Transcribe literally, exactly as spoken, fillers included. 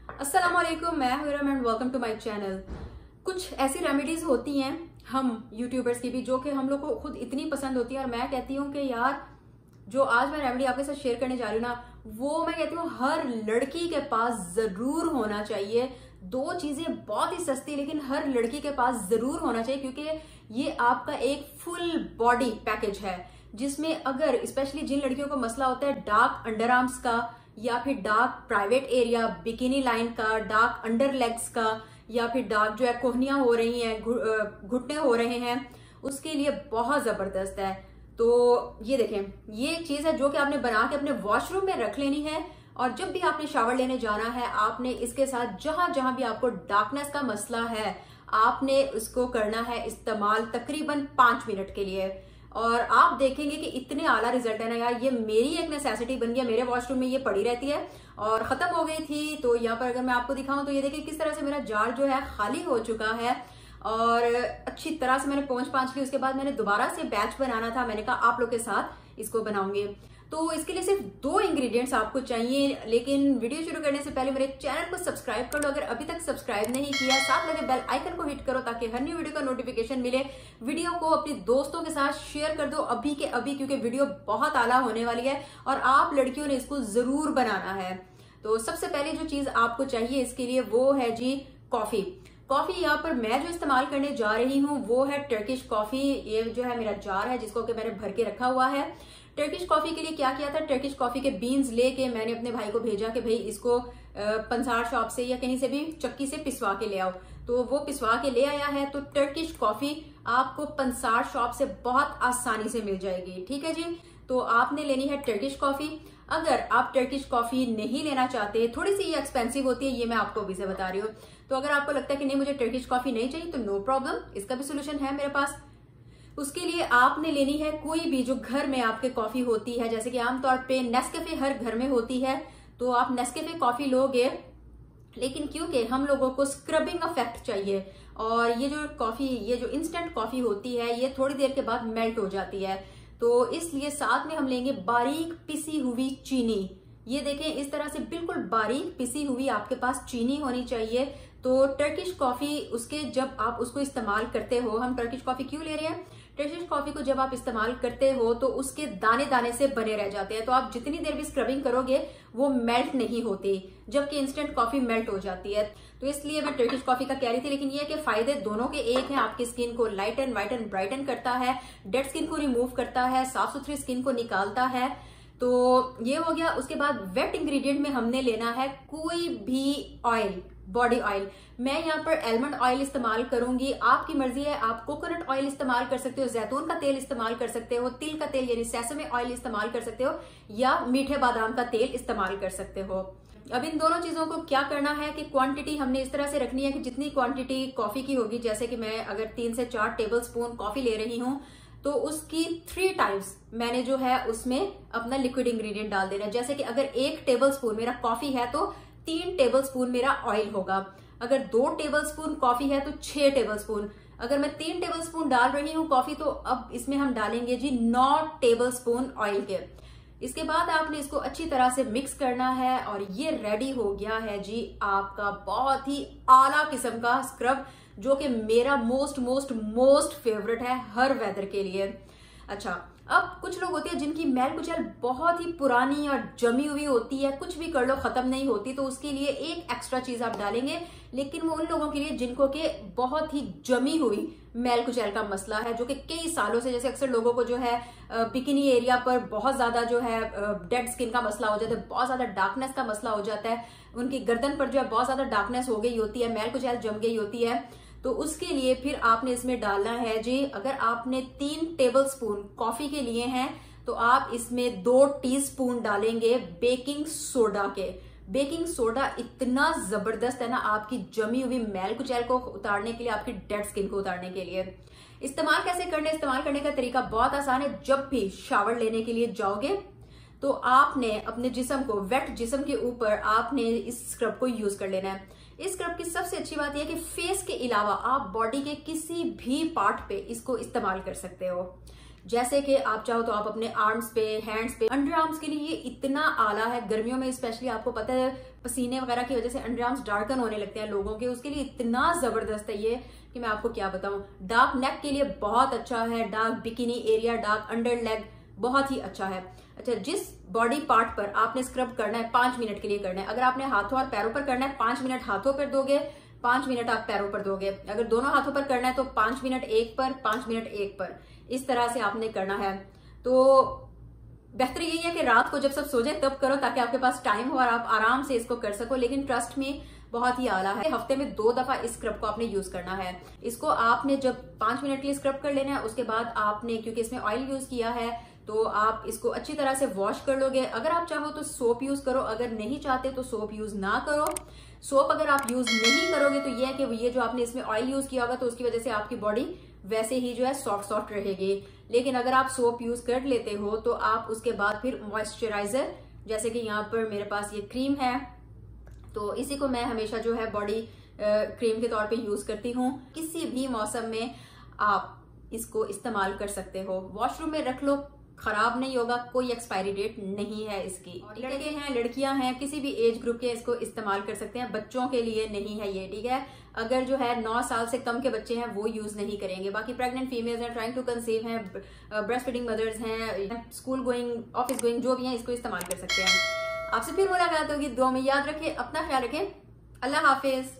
अस्सलाम वालेकुम, मैं हूं Iram and welcome to my channel. कुछ ऐसी रेमेडीज होती हैं हम यूट्यूबर्स की भी जो कि हम लोग को खुद इतनी पसंद होती है और मैं कहती हूँ कि यार जो आज मैं रेमेडी आपके साथ शेयर करने जा रही हूँ ना, वो मैं कहती हूँ हर लड़की के पास जरूर होना चाहिए। दो चीजें बहुत ही सस्ती लेकिन हर लड़की के पास जरूर होना चाहिए, क्योंकि ये आपका एक फुल बॉडी पैकेज है जिसमें अगर स्पेशली जिन लड़कियों को मसला होता है डार्क अंडर आर्म्स का या फिर dark private area bikini line का, डार्क अंडर लेग्स का, या फिर डार्क जो है कोहनियां हो रही हैं, घुटने हो रहे हैं, उसके लिए बहुत जबरदस्त है। तो ये देखें, ये एक चीज है जो कि आपने बना के अपने वॉशरूम में रख लेनी है और जब भी आपने शावर लेने जाना है आपने इसके साथ जहां जहां भी आपको डार्कनेस का मसला है आपने इसको करना है इस्तेमाल तकरीबन पांच मिनट के लिए और आप देखेंगे कि इतने आला रिजल्ट है ना यार। ये मेरी एक नेसेसिटी बन गया, मेरे वॉशरूम में ये पड़ी रहती है और खत्म हो गई थी। तो यहाँ पर अगर मैं आपको दिखाऊं तो ये देखिए किस तरह से मेरा जार जो है खाली हो चुका है और अच्छी तरह से मैंने पहुंच पांच ली। उसके बाद मैंने दोबारा से बैच बनाना था, मैंने कहा आप लोग के साथ इसको बनाऊंगी। तो इसके लिए सिर्फ दो इंग्रेडिएंट्स आपको चाहिए, लेकिन वीडियो शुरू करने से पहले मेरे चैनल को सब्सक्राइब कर लो अगर अभी तक सब्सक्राइब नहीं किया, साथ लगे बेल आइकन को हिट करो ताकि हर न्यू वीडियो का नोटिफिकेशन मिले। वीडियो को अपने दोस्तों के साथ शेयर कर दो अभी के अभी, क्योंकि वीडियो बहुत आला होने वाली है और आप लड़कियों ने इसको जरूर बनाना है। तो सबसे पहले जो चीज आपको चाहिए इसके लिए वो है जी कॉफी। कॉफी यहाँ पर मैं जो इस्तेमाल करने जा रही हूँ वो है टर्किश कॉफी। ये जो है मेरा जार है जिसको कि मैंने भर के रखा हुआ है। टर्किश कॉफी के लिए क्या किया था, टर्किश कॉफी के बीन्स लेके मैंने अपने भाई को भेजा कि भाई इसको पंसार शॉप से या कहीं से भी चक्की से पिसवा के ले आओ। तो वो पिसवा के ले आया है। तो टर्किश कॉफी आपको पंसार शॉप से बहुत आसानी से मिल जाएगी, ठीक है जी। तो आपने लेनी है टर्किश कॉफी। अगर आप टर्किश कॉफी नहीं लेना चाहते, थोड़ी सी ये एक्सपेंसिव होती है, ये मैं आपको अभी से बता रही हूँ। तो अगर आपको लगता है कि नहीं मुझे टर्किश कॉफी नहीं चाहिए तो नो प्रॉब्लम, इसका भी सोल्यूशन है मेरे पास। उसके लिए आपने लेनी है कोई भी जो घर में आपके कॉफी होती है, जैसे कि आमतौर पे नेस्कैफे हर घर में होती है, तो आप नेस्कैफे कॉफी लोगे। लेकिन क्योंकि हम लोगों को स्क्रबिंग इफेक्ट चाहिए और ये जो कॉफी ये जो इंस्टेंट कॉफी होती है ये थोड़ी देर के बाद मेल्ट हो जाती है, तो इसलिए साथ में हम लेंगे बारीक पिसी हुई चीनी। ये देखें इस तरह से बिल्कुल बारीक पिसी हुई आपके पास चीनी होनी चाहिए। तो टर्किश कॉफी उसके जब आप उसको इस्तेमाल करते हो, हम टर्किश कॉफी क्यों ले रहे हैं, टर्किश कॉफी को जब आप इस्तेमाल करते हो तो उसके दाने दाने से बने रह जाते हैं, तो आप जितनी देर भी स्क्रबिंग करोगे वो मेल्ट नहीं होती, जबकि इंस्टेंट कॉफी मेल्ट हो जाती है। तो इसलिए मैं टर्किश कॉफी का कह रही थी। लेकिन ये कि फायदे दोनों के एक हैं, आपकी स्किन को light and white and brighten करता है, डेड स्किन को रिमूव करता है, साफ सुथरी स्किन को निकालता है। तो ये हो गया। उसके बाद वेट इंग्रेडिएंट में हमने लेना है कोई भी ऑयल, बॉडी ऑयल। मैं यहाँ पर एलमंड ऑयल इस्तेमाल करूंगी, आपकी मर्जी है, आप कोकोनट ऑयल इस्तेमाल कर सकते हो, जैतून का तेल इस्तेमाल कर सकते हो, तिल का तेल यानी सेसमे ऑयल इस्तेमाल कर सकते हो, या मीठे बादाम का तेल इस्तेमाल कर सकते हो। अब इन दोनों चीजों को क्या करना है कि क्वांटिटी हमने इस तरह से रखनी है कि जितनी क्वांटिटी कॉफी की होगी, जैसे कि मैं अगर तीन से चार टेबल स्पून कॉफी ले रही हूँ तो उसकी थ्री टाइम्स मैंने जो है उसमें अपना लिक्विड इंग्रेडिएंट डाल देना है। जैसे कि अगर एक टेबल स्पून मेरा कॉफी है तो तीन टेबल स्पून मेरा ऑयल होगा, अगर दो टेबल स्पून कॉफी है तो छह टेबल स्पून। अगर मैं तीन टेबल स्पून डाल रही हूँ कॉफी तो अब इसमें हम डालेंगे जी नौ टेबल स्पून ऑयल के। इसके बाद आपने इसको अच्छी तरह से मिक्स करना है और ये रेडी हो गया है जी आपका बहुत ही आला किस्म का स्क्रब, जो कि मेरा मोस्ट मोस्ट मोस्ट फेवरेट है हर वेदर के लिए। अच्छा, अब कुछ लोग होते हैं जिनकी मैल कुचैल बहुत ही पुरानी और जमी हुई होती है, कुछ भी कर लो खत्म नहीं होती, तो उसके लिए एक एक्स्ट्रा चीज आप डालेंगे। लेकिन वो उन लोगों के लिए जिनको के बहुत ही जमी हुई मैल कुचैल का मसला है, जो कि कई सालों से, जैसे अक्सर लोगों को जो है बिकिनी एरिया पर बहुत ज्यादा जो है डेड स्किन का मसला हो जाता है, बहुत ज्यादा डार्कनेस का मसला हो जाता है, उनकी गर्दन पर जो है बहुत ज्यादा डार्कनेस हो गई होती है, मैल कुचैल जम गई होती है। तो उसके लिए फिर आपने इसमें डालना है जी, अगर आपने तीन टेबल स्पून कॉफी के लिए हैं तो आप इसमें दो टीस्पून डालेंगे बेकिंग सोडा के। बेकिंग सोडा इतना जबरदस्त है ना आपकी जमी हुई मैल कुचैल को उतारने के लिए, आपकी डेड स्किन को उतारने के लिए। इस्तेमाल कैसे करने, इस्तेमाल करने का तरीका बहुत आसान है। जब भी शावर लेने के लिए जाओगे तो आपने अपने जिस्म को, वेट जिस्म के ऊपर आपने इस स्क्रब को यूज कर लेना है। इस स्क्रब की सबसे अच्छी बात यह है कि फेस के अलावा आप बॉडी के किसी भी पार्ट पे इसको इस्तेमाल कर सकते हो। जैसे कि आप चाहो तो आप अपने आर्म्स पे, हैंड्स पे, अंडर आर्म्स के लिए ये इतना आला है। गर्मियों में स्पेशली आपको पता है पसीने वगैरह की वजह से अंडर आर्म्स डार्कन होने लगते हैं लोगों के, उसके लिए इतना जबरदस्त है ये कि मैं आपको क्या बताऊं। डार्क नेक के लिए बहुत अच्छा है, dark bikini area, dark under leg बहुत ही अच्छा है। अच्छा, जिस बॉडी पार्ट पर आपने स्क्रब करना है पांच मिनट के लिए करना है। अगर आपने हाथों और पैरों पर करना है पांच मिनट हाथों पर दोगे, पांच मिनट आप पैरों पर दोगे। अगर दोनों हाथों पर करना है तो पांच मिनट एक पर, पांच मिनट एक पर, इस तरह से आपने करना है। तो बेहतर यही है कि रात को जब सब सो जाए तब करो, ताकि आपके पास टाइम हो और आप आराम से इसको कर सको। लेकिन ट्रस्ट में बहुत ही आला है। हफ्ते में दो दफा इस स्क्रब को आपने यूज करना है। इसको आपने जब पांच मिनट के लिए स्क्रब कर लेना है, उसके बाद आपने, क्योंकि इसमें ऑयल यूज किया है, तो आप इसको अच्छी तरह से वॉश कर लोगे। अगर आप चाहो तो सोप यूज करो, अगर नहीं चाहते तो सोप यूज ना करो। सोप अगर आप यूज नहीं करोगे तो ये है कि ये जो आपने इसमें ऑयल यूज किया होगा तो उसकी वजह से आपकी बॉडी वैसे ही जो है सॉफ्ट सॉफ्ट रहेगी। लेकिन अगर आप सोप यूज कर लेते हो तो आप उसके बाद फिर मॉइस्चराइजर, जैसे कि यहाँ पर मेरे पास ये क्रीम है, तो इसी को मैं हमेशा जो है बॉडी क्रीम के तौर पे यूज करती हूँ। किसी भी मौसम में आप इसको इस्तेमाल कर सकते हो। वॉशरूम में रख लो, खराब नहीं होगा, कोई एक्सपायरी डेट नहीं है इसकी। लड़के हैं, लड़कियां हैं, किसी भी एज ग्रुप के इसको इस्तेमाल कर सकते हैं। बच्चों के लिए नहीं है ये, ठीक है। अगर जो है नौ साल से कम के बच्चे हैं वो यूज नहीं करेंगे। बाकी प्रेग्नेंट फीमेल्स हैं, ट्राइंग टू कंसीव हैं, ब्रेस्ट फीडिंग मदर्स हैं, स्कूल गोइंग, ऑफिस गोइंग, जो भी हैं इसको इस्तेमाल कर सकते हैं। आपसे फिर मुलाकात होगी। दुआ में याद रखें, अपना ख्याल रखें। अल्लाह हाफिज।